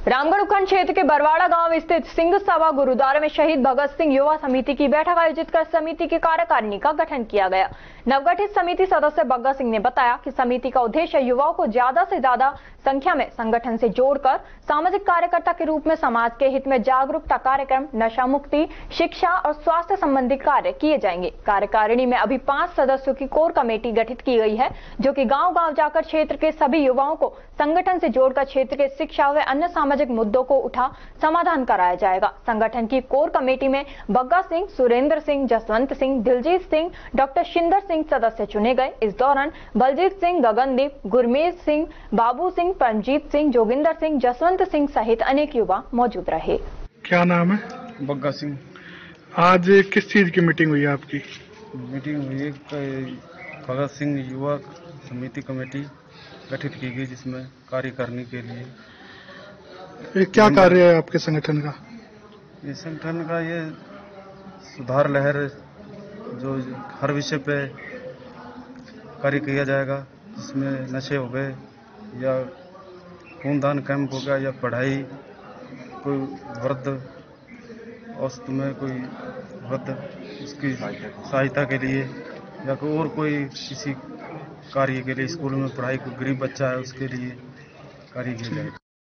रामगढ़ उपखंड क्षेत्र के बरवाड़ा गांव स्थित सिंह सभा गुरुद्वारा में शहीद भगत सिंह युवा समिति की बैठक आयोजित कर समिति की कार्यकारिणी का गठन किया गया। नवगठित समिति सदस्य भगत सिंह ने बताया कि समिति का उद्देश्य युवाओं को ज्यादा से ज्यादा संख्या में संगठन से जोड़कर सामाजिक कार्यकर्ता के रूप में समाज के हित में जागरूकता कार्यक्रम, नशा मुक्ति, शिक्षा और स्वास्थ्य संबंधी कार्य किए जाएंगे। कार्यकारिणी में अभी 5 सदस्यों की कोर कमेटी गठित की गई है, जो कि गांव-गांव जाकर क्षेत्र के सभी युवाओं को संगठन से जोड़कर क्षेत्र के शिक्षा व अन्य सामाजिक मुद्दों को उठा समाधान कराया जाएगा। संगठन की कोर कमेटी में बग्गा सिंह, सुरेंद्र सिंह, जसवंत सिंह, दिलजीत सिंह, डॉक्टर शिंदर सिंह सदस्य चुने गए। इस दौरान बलजीत सिंह, गगनदीप, गुरमीत सिंह, बाबू सिंह, परमजीत सिंह, जोगिंदर सिंह, जसवंत सिंह सहित अनेक युवा मौजूद रहे। क्या नाम है? बग्गा सिंह। आज किस चीज की मीटिंग हुई है आपकी? मीटिंग हुई भगत सिंह युवा समिति कमेटी गठित की गई, जिसमें कार्य करने के लिए। क्या कार्य है आपके संगठन का? ये संगठन का ये सुधार लहर, जो हर विषय पे कार्य किया जाएगा, जिसमें नशे हो गए या खूनदान कैंप हो गया या पढ़ाई, कोई वृद्ध अवस्था में कोई वृद्ध उसकी सहायता के लिए या कोई और कोई किसी कार्य के लिए, स्कूल में पढ़ाई, कोई गरीब बच्चा है उसके लिए कार्य किया जाएगा।